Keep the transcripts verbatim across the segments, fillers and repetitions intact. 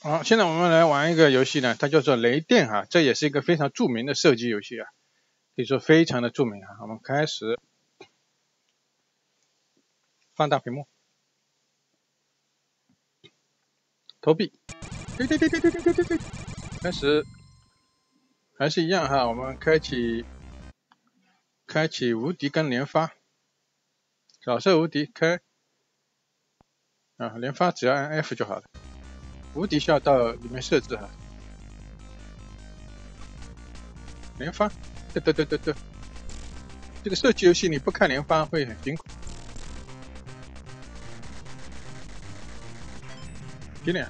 好，现在我们来玩一个游戏呢，它叫做雷电哈，这也是一个非常著名的射击游戏啊，可以说非常的著名啊。我们开始，放大屏幕，投币，对对对对对对对对对，开始，还是一样哈，我们开启，开启无敌跟连发，扫射无敌开，啊，连发只要按 F 就好了。无敌需要到里面设置哈，连发，对对对对对，这个射击游戏你不看连发会很辛苦。几点？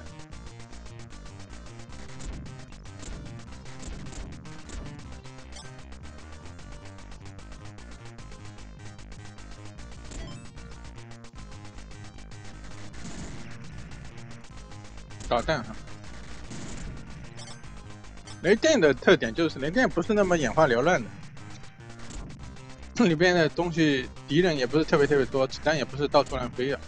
导弹哈。雷电的特点就是雷电不是那么眼花缭乱的，里边的东西敌人也不是特别特别多，子弹也不是到处乱飞的。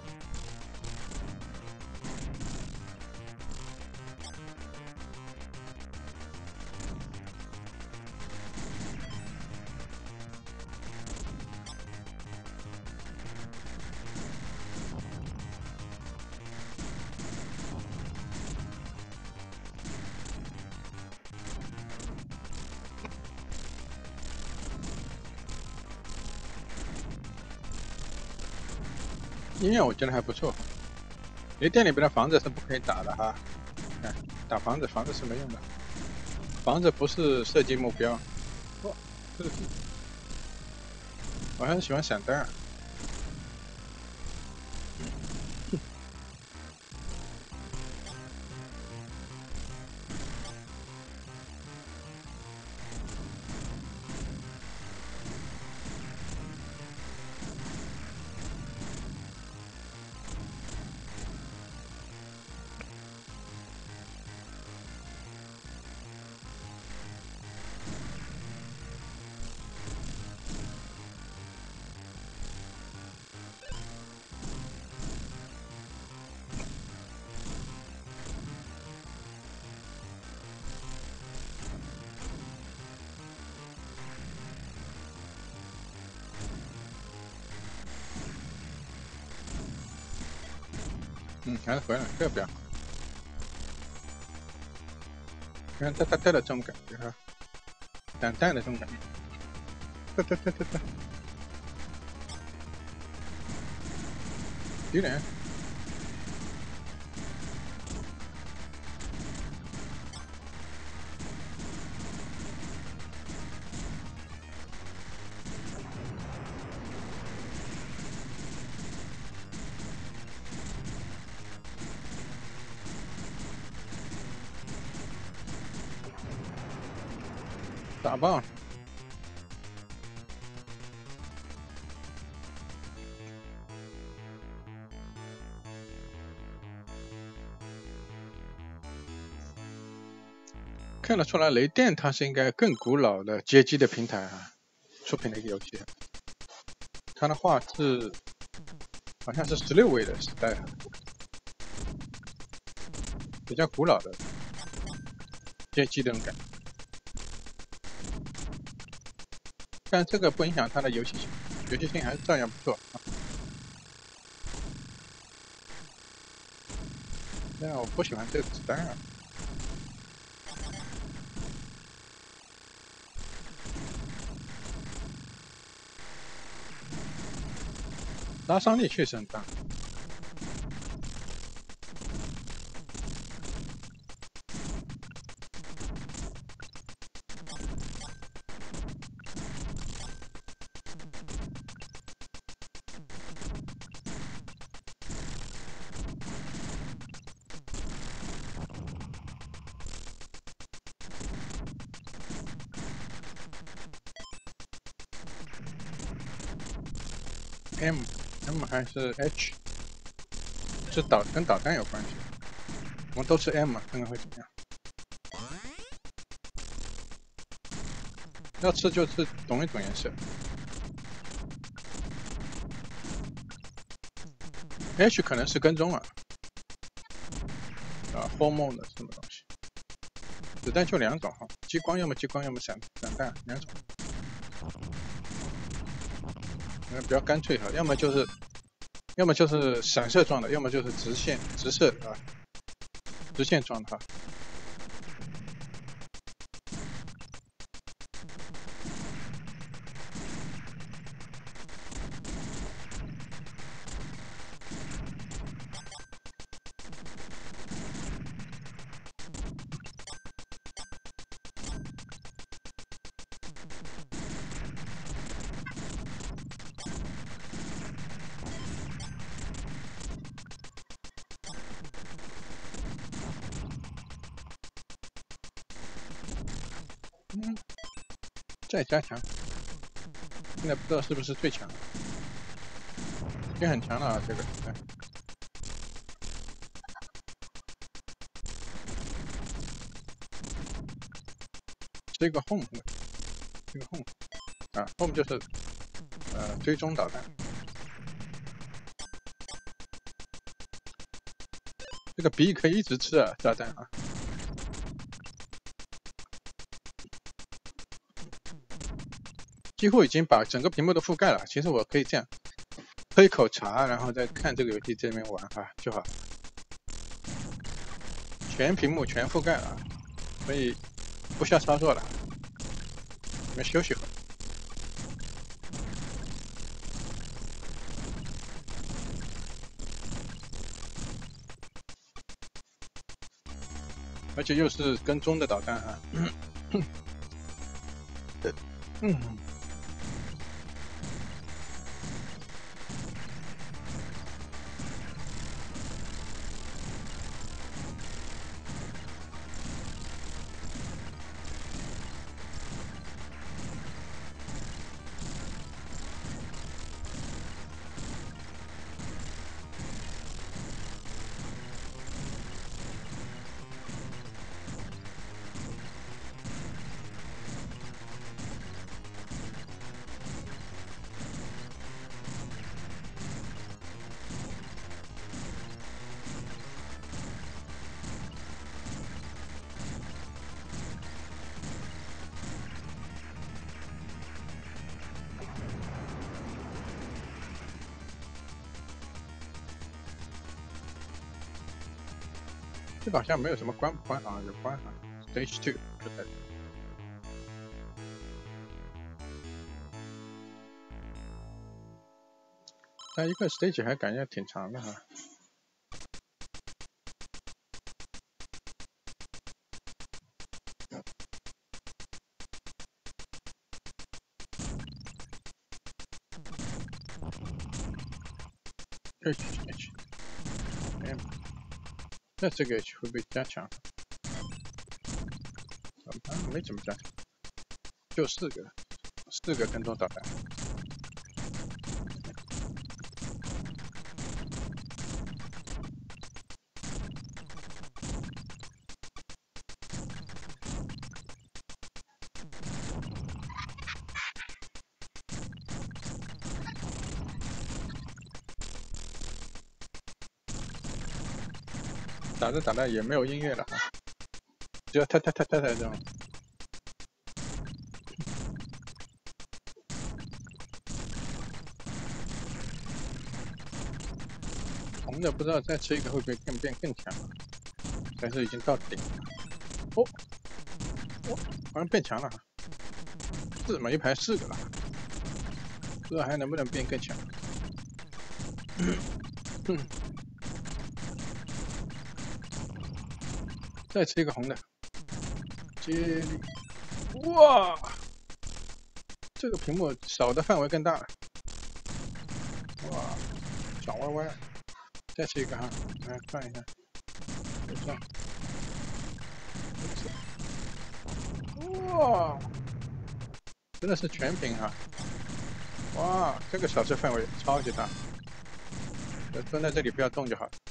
音乐我觉得还不错，雷电里边的房子是不可以打的哈，看打房子，房子是没用的，房子不是射击目标。哦，这个我还是喜欢散弹。嗯，还是回来，这个不要。看哒哒哒的这种感觉哈，散弹的这种感觉，哒哒哒哒哒。敌人。打爆！看得出来，雷电它是应该更古老的街机的平台啊，出品的一个游戏。它的画质好像是十六位的时代啊，比较古老的街机的那种感觉。但这个不影响它的游戏性，游戏性还是照样不错啊。但我不喜欢这个子弹啊。杀伤力确实很大。M M 还是 H？ 是导跟导弹有关系。我们都是 M， 看看会怎么样。要吃就吃同一种颜色。H 可能是跟踪啊。啊， 波梦的什么东西。子弹就两种哈，激光要么激光，要么闪闪弹两种。比较干脆哈，要么就是，要么就是闪射状的，要么就是直线直射的啊，直线状的哈。嗯，再加强，现在不知道是不是最强，已经很强了啊，这个。哎这个 home， 这个 home 啊 ，home 就是呃追踪导弹。这个 B 可以一直吃啊，炸弹啊。几乎已经把整个屏幕都覆盖了。其实我可以这样喝一口茶，然后再看这个游戏这边玩啊就好。全屏幕全覆盖了，所以不需要操作了。你们休息会儿。而且又是跟踪的导弹啊。嗯。这个好像没有什么关不关啊，有关啊 ，Stage Two 就在这。它一个 stage 还感觉挺长的哈。H H M， 那这个 H 会被加强？啊，没怎么加强，就四个，四个跟踪导弹。打着打着也没有音乐了哈，只要哒哒哒哒哒这种。红的不知道再吃一个会不会更变更强，但是已经到顶了。哦哦，好像变强了，四么一排四个了，不知道还能不能变更强。嗯，再吃一个红的，接力，哇，这个屏幕扫的范围更大了，哇，转歪歪，再吃一个哈，来看一下，就这样，哇，真的是全屏哈，哇，这个扫射范围超级大，蹲在这里不要动就好了，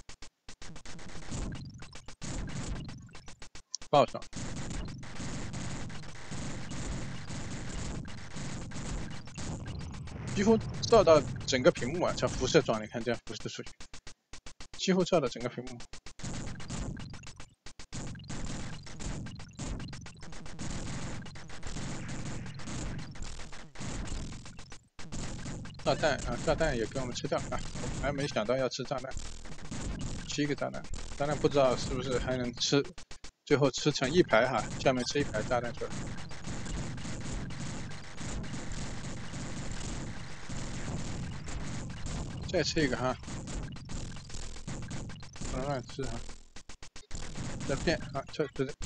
爆爽。几乎照到整个屏幕啊，像辐射状，你看这样辐射出去，几乎照到整个屏幕。 炸弹啊，炸弹也给我们吃掉了啊！我本来没想到要吃炸弹，七个炸弹，炸弹不知道是不是还能吃，最后吃成一排哈，下面吃一排炸弹出来。再吃一个哈，不能乱吃哈。再变啊，这不是。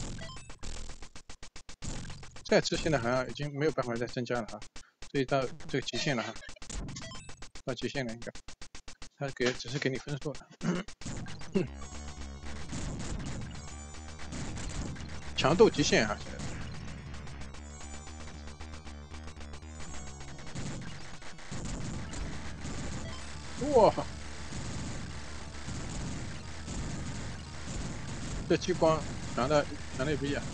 再吃现在好像已经没有办法再增加了哈，所以到这个极限了哈，到极限了应该，他给只是给你分数了，强度极限啊！哇，这激光强的强的不一样。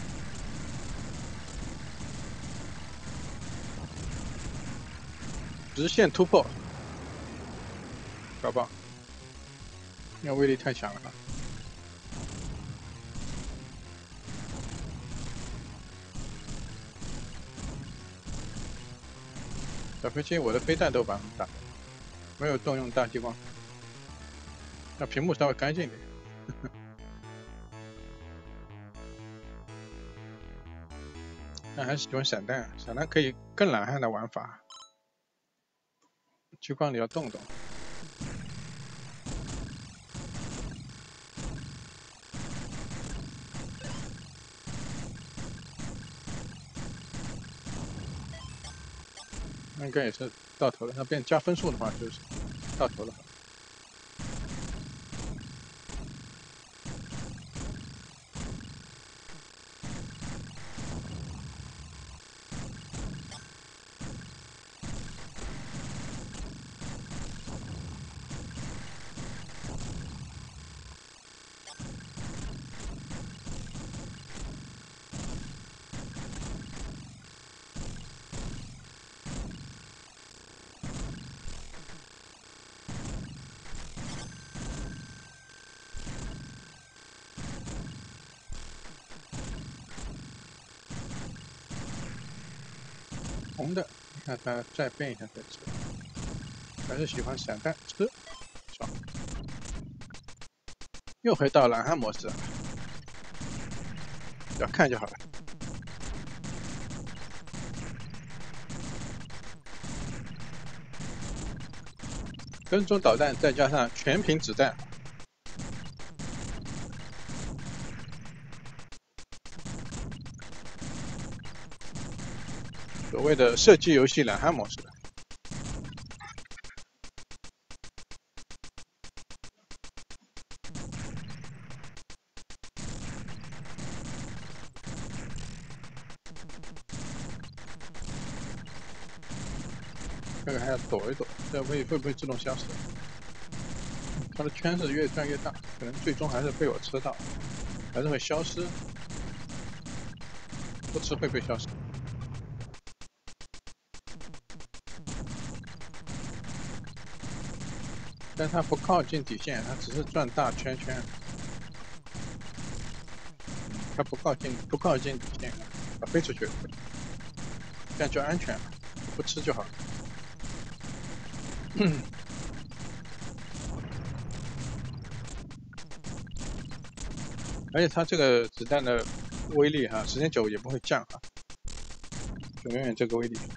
直线突破，搞不好，因为威力太强了啊！小飞机，我的飞弹都把他们打，没有动用大激光，那屏幕稍微干净一点。那还是喜欢散弹，散弹可以更懒汉的玩法，激光你要动动。应该也是到头了，那变加分数的话就是到头了。红的，你看它再变一下再吃，还是喜欢散弹吃，爽。又回到懒汉模式了，只要看就好了。跟踪导弹再加上全屏子弹，所谓的射击游戏懒汉模式。这个还要躲一躲，这会会不会自动消失？它的圈是越转越大，可能最终还是被我吃到，还是会消失。不吃会被消失。但它不靠近底线，它只是转大圈圈。它不靠近，不靠近底线，它飞出去，这样就安全了，不吃就好了。而且它这个子弹的威力哈，时间久也不会降啊，就永远这个威力。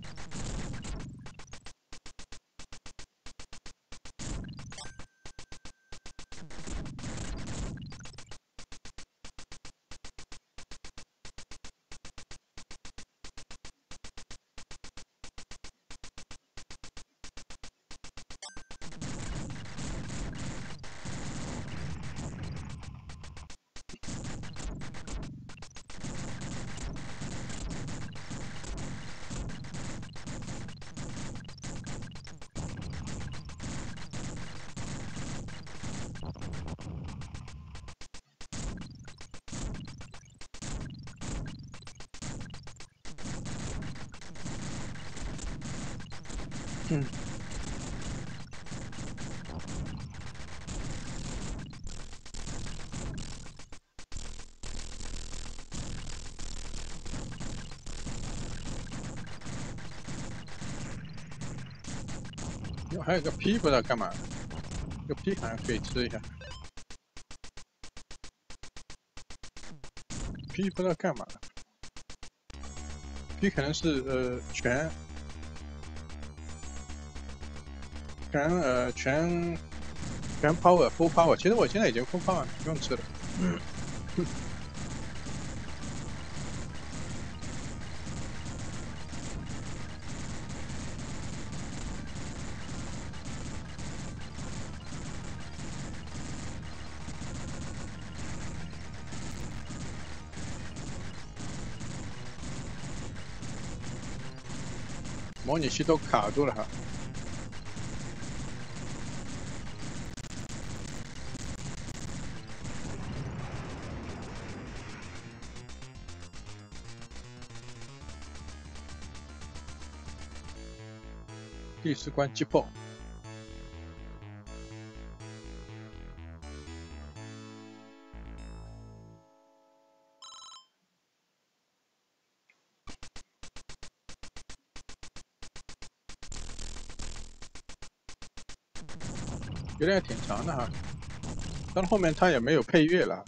嗯。 哟，还有个 P 不知道干嘛，这个 P 好像可以吃一下。P 不知道干嘛的 ，P 可能是呃全全呃全全 power full power，其实我现在已经 full power 了，不用吃了。嗯。模拟器都卡住了哈。第四关击破。有点挺长的哈，到后面它也没有配乐了。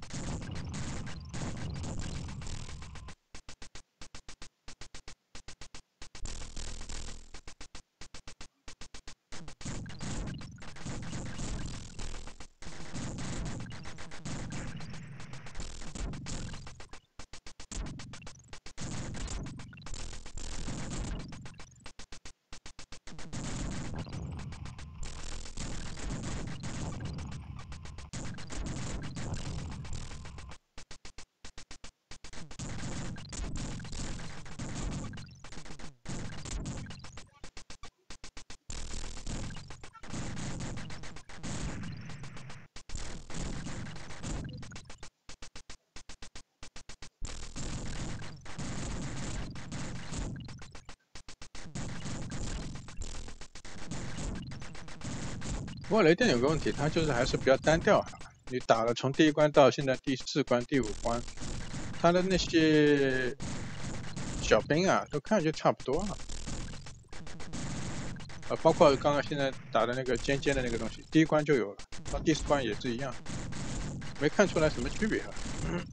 不过雷电有个问题，它就是还是比较单调哈。你打了从第一关到现在第四关、第五关，它的那些小兵啊，都看上去差不多啊。呃，包括刚刚现在打的那个尖尖的那个东西，第一关就有了，到第四关也是一样，没看出来什么区别啊。嗯。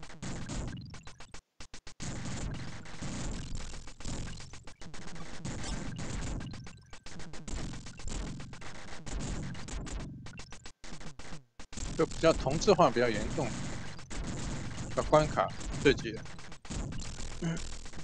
就比较同质化比较严重，把关卡设计的。嗯。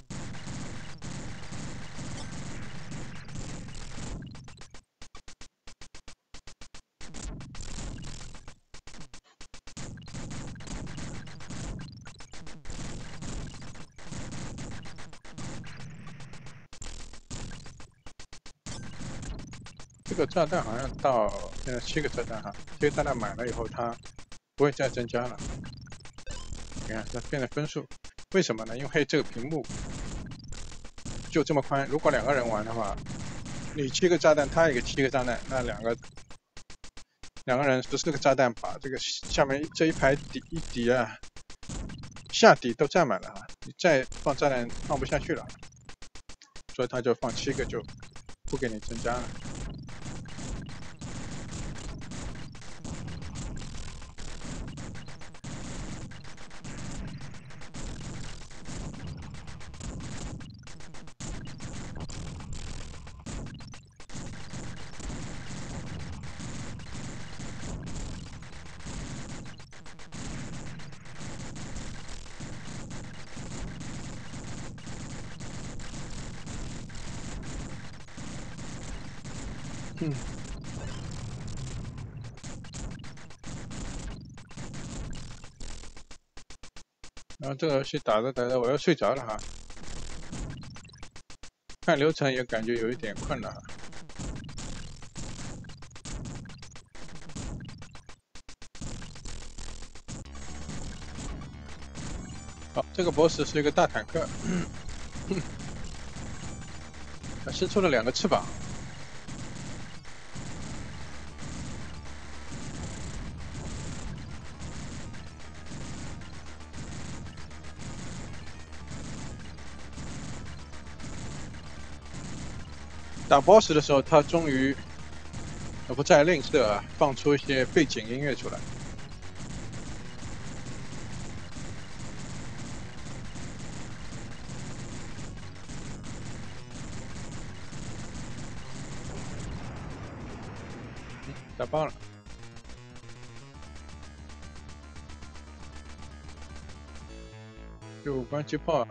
这个炸弹好像到现在七个炸弹哈，这个炸弹满了以后它不会再增加了。你看它变成分数，为什么呢？因为这个屏幕就这么宽，如果两个人玩的话，你七个炸弹，他一个七个炸弹，那两个两个人十四个炸弹把这个下面这一排底一底啊下底都占满了啊，你再放炸弹放不下去了，所以他就放七个就不给你增加了。嗯。然后这个游戏打着打着我要睡着了哈，看流程也感觉有一点困难。好，这个 boss 是一个大坦克，他伸出了两个翅膀。打 boss 的时候，他终于不再吝啬啊，放出一些背景音乐出来。嗯，打爆了。就关机炮啊！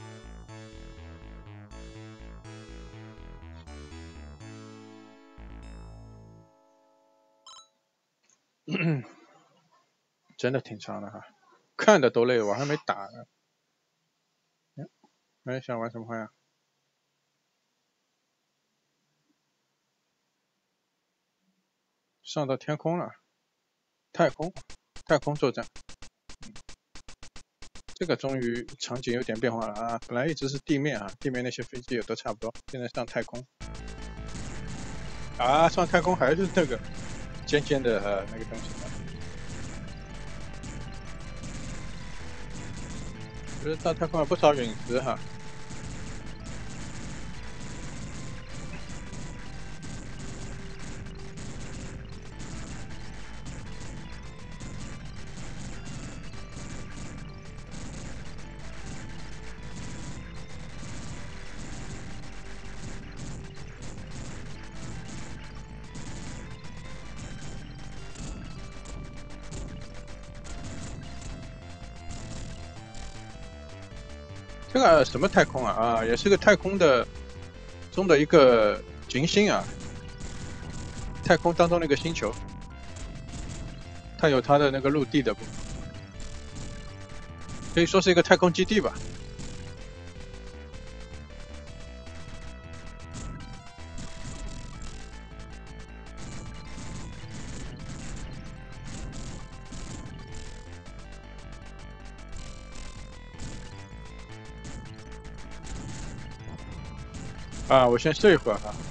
真的挺长的哈，看的都累，我还没打呢。哎，想玩什么花样？上到天空了，太空，太空作战。这个终于场景有点变化了啊！本来一直是地面啊，地面那些飞机也都差不多，现在上太空。啊，上太空还是那个尖尖的呃那个东西。其实到太空有不少陨石哈。这个什么太空啊啊，也是个太空的中的一个行星啊，太空当中那个星球，它有它的那个陆地的部分，可以说是一个太空基地吧。啊，我先睡一会儿哈。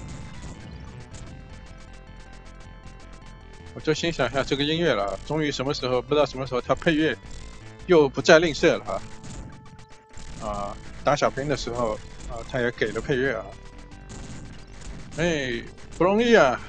我就欣赏一下这个音乐了，终于什么时候不知道什么时候它配乐又不再吝啬了哈。啊，打小兵的时候啊，他也给了配乐啊。哎，不容易啊。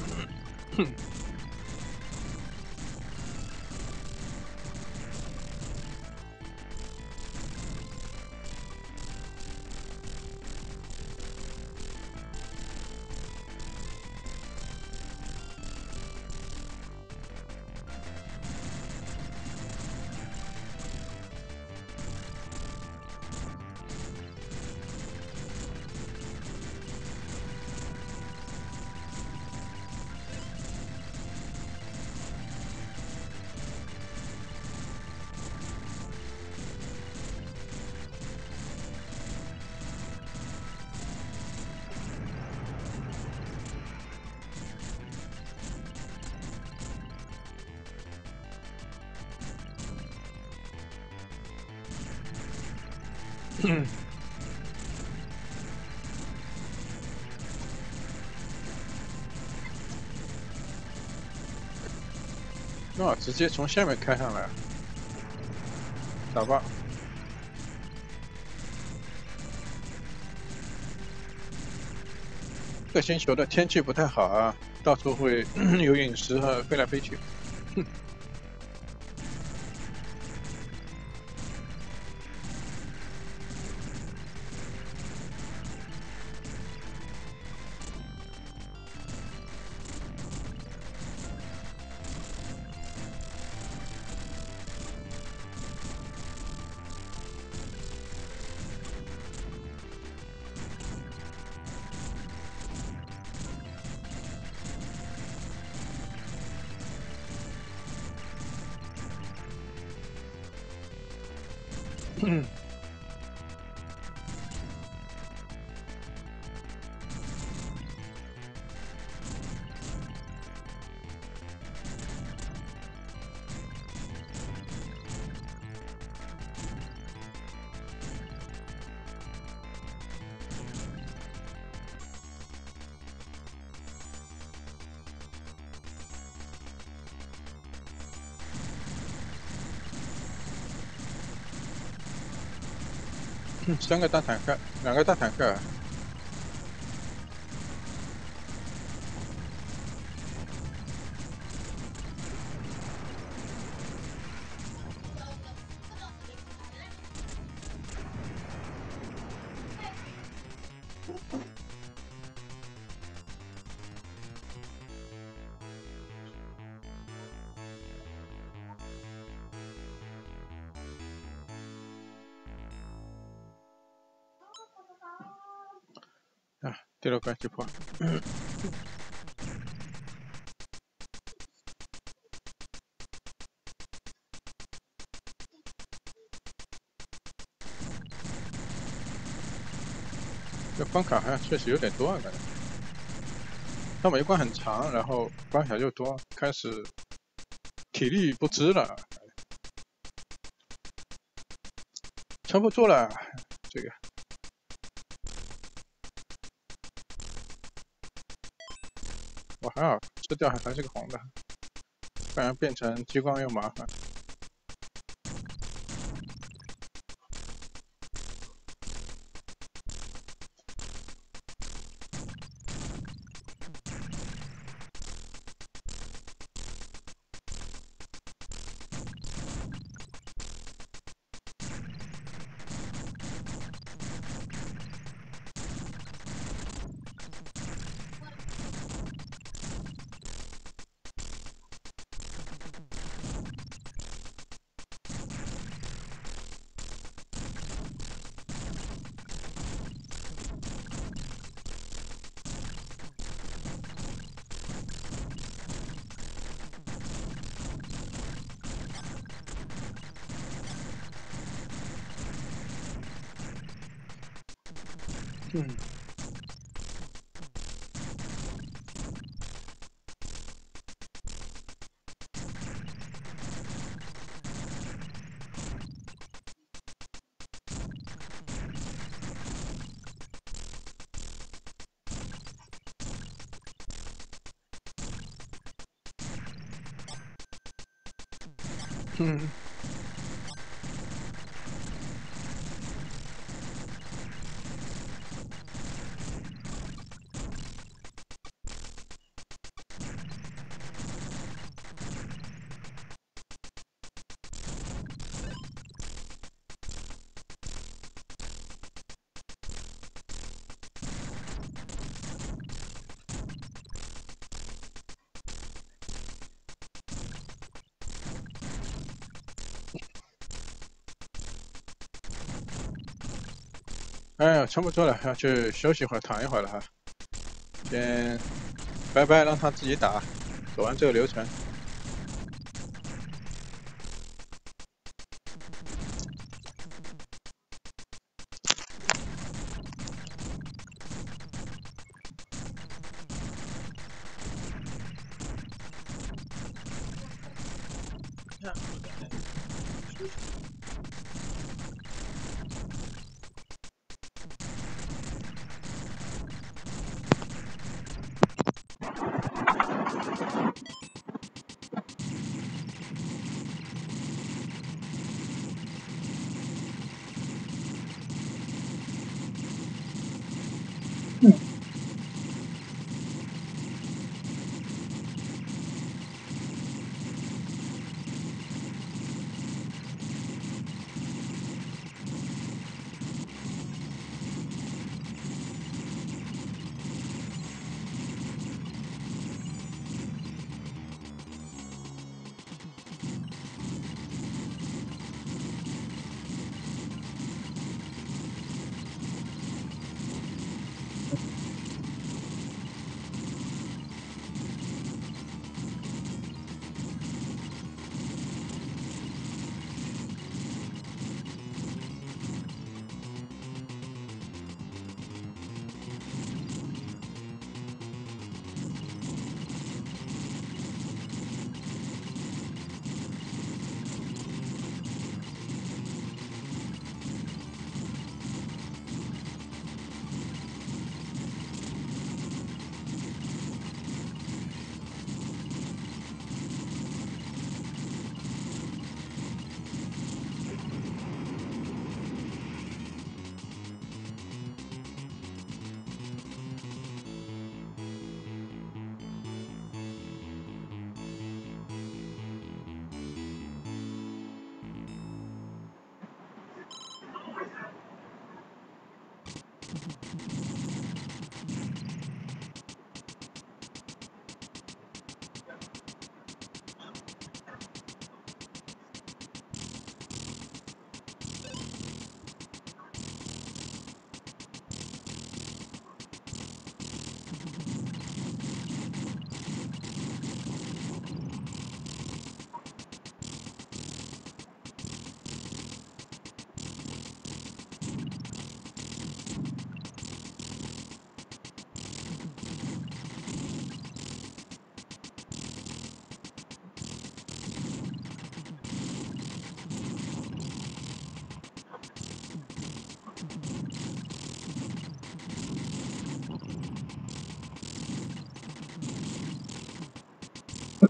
嗯。啊，直接从下面开上来，打爆！这个星球的天气不太好啊，到处会有陨石和飞来飞去。嗯。三个大坦克，两个大坦克。 第六关击破。这关卡好像确实有点多啊，感觉。它每一关很长，然后关卡又多，开始体力不支了，撑不住了，这个。我还好，吃掉还是个红的，不然变成激光又麻烦。嗯。嗯。哎呀，撑不住了，要去休息会儿，躺一会儿了哈。先拜拜，让他自己打，走完这个流程。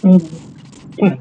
嗯嗯。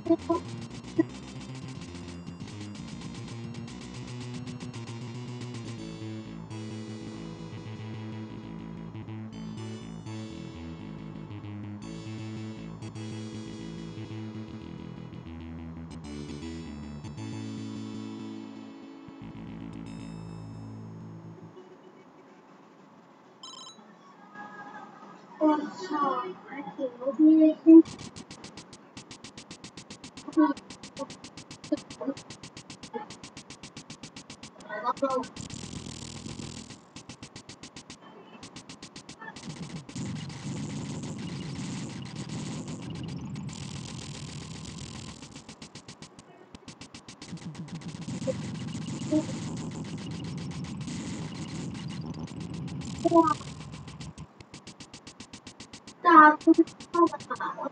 我操，还挺牛逼！哇，大风大的，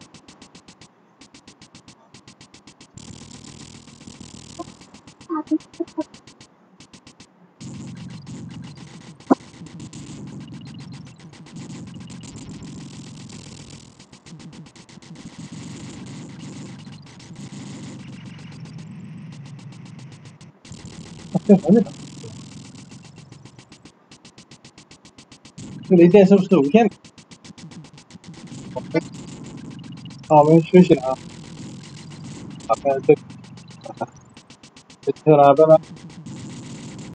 大风这还没打。这雷电是不是无限的？好，我们休息了啊。好，这这就了，拜拜。